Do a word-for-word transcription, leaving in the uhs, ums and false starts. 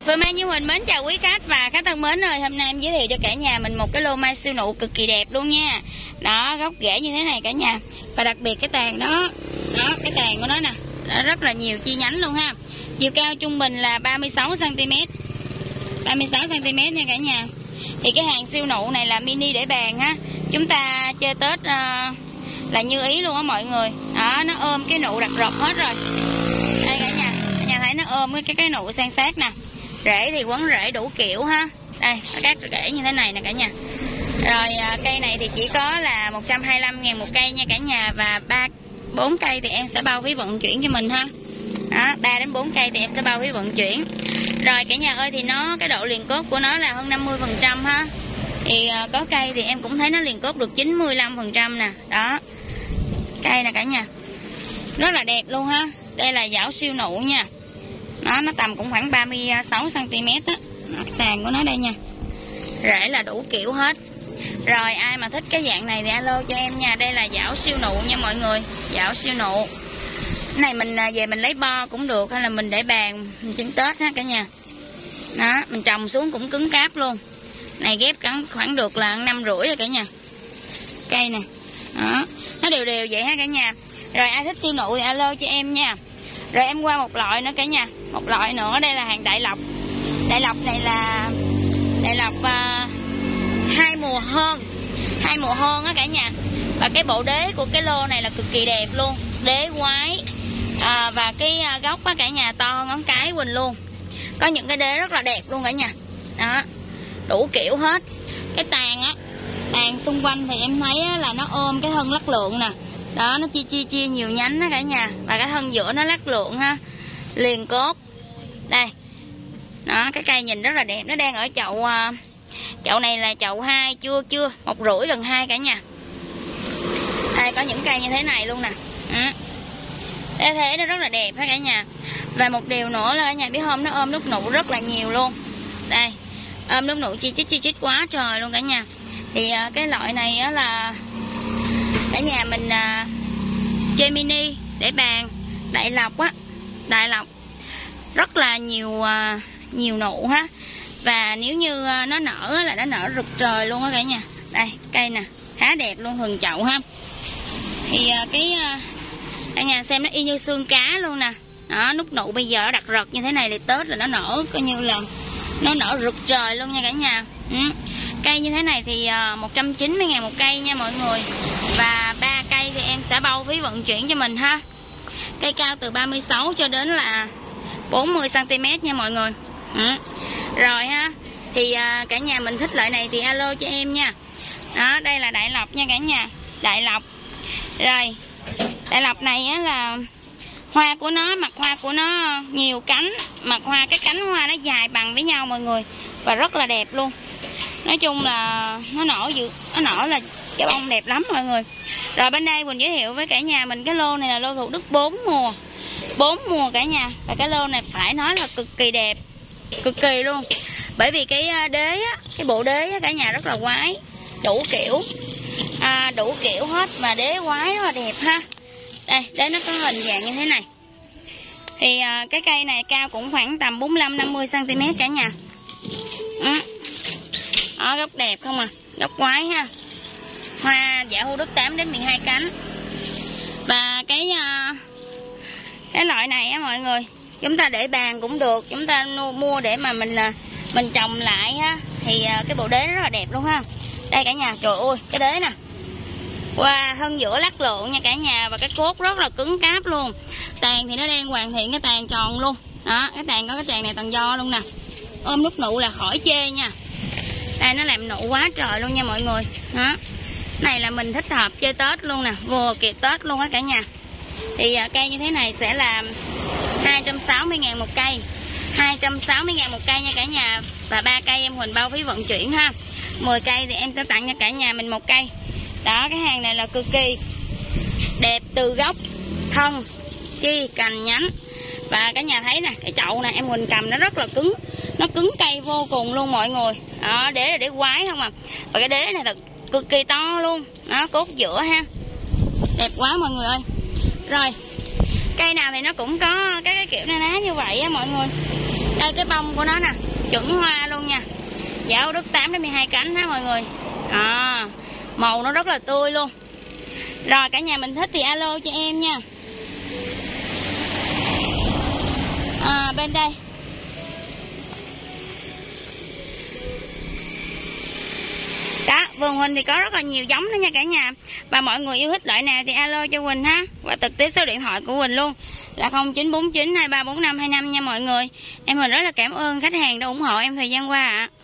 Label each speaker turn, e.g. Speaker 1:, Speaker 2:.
Speaker 1: Phương Mai Như Huỳnh mến chào quý khách và khách thân mến ơi, hôm nay em giới thiệu cho cả nhà mình một cái lô mai siêu nụ cực kỳ đẹp luôn nha. Đó, gốc rễ như thế này cả nhà. Và đặc biệt cái tàn đó, đó cái tàn của nó nè, đó, rất là nhiều chi nhánh luôn ha. Chiều cao trung bình là ba mươi sáu xăng ti mét. ba mươi sáu xăng ti mét nha cả nhà. Thì cái hàng siêu nụ này là mini để bàn ha. Chúng ta chơi Tết uh, là như ý luôn á mọi người. Đó, nó ôm cái nụ đặc rập hết rồi. Đây cả nhà, cả nhà thấy nó ôm cái cái nụ san sát nè. Rễ thì quấn rễ đủ kiểu ha. Đây, các rễ như thế này nè cả nhà. Rồi à, cây này thì chỉ có là một trăm hai mươi lăm ngàn một cây nha cả nhà. Và ba bốn cây thì em sẽ bao phí vận chuyển cho mình ha. Đó, ba đến bốn cây thì em sẽ bao phí vận chuyển. Rồi cả nhà ơi, thì nó cái độ liền cốt của nó là hơn năm mươi phần trăm ha. Thì à, có cây thì em cũng thấy nó liền cốt được chín mươi lăm phần trăm nè. Đó. Cây nè cả nhà. Rất là đẹp luôn ha. Đây là giảo siêu nụ nha. Nó nó tầm cũng khoảng ba mươi sáu xăng ti mét á. Cái tàn của nó đây nha. Rễ là đủ kiểu hết. Rồi ai mà thích cái dạng này thì alo cho em nha. Đây là giảo siêu nụ nha mọi người. Giảo siêu nụ. Cái này mình về mình lấy bo cũng được, hay là mình để bàn mình trưng Tết ha cả nhà. Đó, mình trồng xuống cũng cứng cáp luôn. Này ghép cắn khoảng được là năm rưỡi rồi cả nhà. Cây nè. Đó, nó đều đều vậy ha cả nhà. Rồi ai thích siêu nụ thì alo cho em nha. Rồi em qua một loại nữa cả nhà. Một loại nữa, đây là hàng Đại Lộc. Đại Lộc này là Đại Lộc uh, hai mùa hơn. Hai mùa hơn á cả nhà. Và cái bộ đế của cái lô này là cực kỳ đẹp luôn. Đế quái à, và cái gốc á cả nhà to hơn ngón cái Quỳnh luôn. Có những cái đế rất là đẹp luôn cả nhà. Đó, đủ kiểu hết. Cái tàn á, tàn xung quanh thì em thấy á, là nó ôm cái thân lắc lượng nè. Đó, nó chia chia chia nhiều nhánh đó cả nhà. Và cái thân giữa nó lắc lượng ha. Liền cốt. Đây. Đó, cái cây nhìn rất là đẹp. Nó đang ở chậu uh, chậu này là chậu hai, chưa chưa một rưỡi gần hai cả nhà. Đây, có những cây như thế này luôn nè. Đó. Thế thế nó rất là đẹp ha cả nhà. Và một điều nữa là cả nhà biết không, nó ôm nút nụ rất là nhiều luôn. Đây, ôm nút nụ chi chít chi chít quá trời luôn cả nhà. Thì uh, cái loại này á là cả nhà mình uh, chơi mini để bàn. Đại Lộc á, Đại Lộc rất là nhiều uh, nhiều nụ ha. Và nếu như uh, nó nở là nó nở rực trời luôn á cả nhà. Đây, cây nè, khá đẹp luôn, hừng chậu ha. Thì uh, cái uh, cả nhà xem nó y như xương cá luôn nè. Đó, nút nụ bây giờ nó đặc rật như thế này thì Tết là nó nở coi như là nó nở rực trời luôn nha cả nhà. Ừ. Cây như thế này thì uh, một trăm chín mươi ngàn một cây nha mọi người. Và ba cây thì em sẽ bao phí vận chuyển cho mình ha. Cây cao từ ba mươi sáu cho đến là bốn mươi xăng ti mét nha mọi người. Ừ. Rồi ha. Thì uh, cả nhà mình thích loại này thì alo cho em nha. Đó, đây là Đại Lộc nha cả nhà. Đại Lộc. Rồi, Đại Lộc này á là hoa của nó, mặt hoa của nó nhiều cánh. Mặt hoa, cái cánh hoa nó dài bằng với nhau mọi người. Và rất là đẹp luôn. Nói chung là nó nở dự, nó nở là cái bông đẹp lắm mọi người. Rồi bên đây mình giới thiệu với cả nhà mình cái lô này là lô Thủ Đức bốn mùa. bốn mùa cả nhà. Và cái lô này phải nói là cực kỳ đẹp. Cực kỳ luôn. Bởi vì cái đế á, cái bộ đế á, cả nhà rất là quái. Đủ kiểu. À, đủ kiểu hết mà đế quái rất là đẹp ha. Đây, đế nó có hình dạng như thế này. Thì à, cái cây này cao cũng khoảng tầm bốn mươi lăm năm mươi xăng ti mét cả nhà. Ừ. Đó, gốc đẹp không à, gốc quái ha. Hoa dạ Thủ Đức tám đến mười hai cánh. Và cái uh, cái loại này á mọi người, chúng ta để bàn cũng được, chúng ta mua để mà mình uh, mình trồng lại ha. Thì uh, cái bộ đế rất là đẹp luôn ha. Đây cả nhà, trời ơi, cái đế nè. Wow, thân giữa lắc lượng nha cả nhà. Và cái cốt rất là cứng cáp luôn. Tàn thì nó đang hoàn thiện cái tàn tròn luôn. Đó, cái tàn có cái tàn này tàn do luôn nè. Ôm nút nụ là khỏi chê nha. Đây, nó làm nụ quá trời luôn nha mọi người. Đó, này là mình thích hợp chơi Tết luôn nè. Vừa kịp Tết luôn á cả nhà. Thì uh, cây như thế này sẽ là hai trăm sáu mươi ngàn một cây. Hai trăm sáu mươi ngàn một cây nha cả nhà. Và ba cây em Huỳnh bao phí vận chuyển ha. Mười cây thì em sẽ tặng cho cả nhà mình một cây. Đó, cái hàng này là cực kỳ đẹp từ gốc, thân, chi, cành, nhánh. Và cả nhà thấy nè, cái chậu này em Huỳnh cầm nó rất là cứng. Nó cứng cây vô cùng luôn mọi người. Đó, đế là đế quái không à. Và cái đế này là cực kỳ to luôn. Đó, cốt giữa ha. Đẹp quá mọi người ơi. Rồi, cây nào thì nó cũng có cái, cái kiểu na ná như vậy á mọi người. Đây cái bông của nó nè, chuẩn hoa luôn nha. Giáo Đức tám đến mười hai cánh ha mọi người. À, màu nó rất là tươi luôn. Rồi cả nhà mình thích thì alo cho em nha. À, bên đây đó, vườn Huỳnh thì có rất là nhiều giống đó nha cả nhà. Và mọi người yêu thích loại nào thì alo cho Huỳnh ha. Và trực tiếp số điện thoại của Huỳnh luôn là không chín bốn chín hai ba bốn năm hai năm nha mọi người. Em Huỳnh rất là cảm ơn khách hàng đã ủng hộ em thời gian qua ạ.